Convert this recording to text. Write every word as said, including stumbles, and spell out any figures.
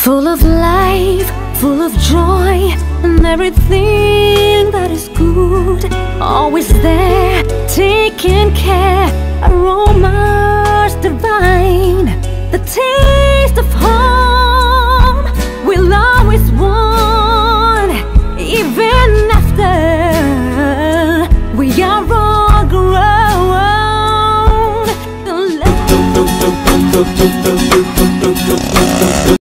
full of life, full of joy, and everything that is good. Always there, taking care, aromas divine. The taste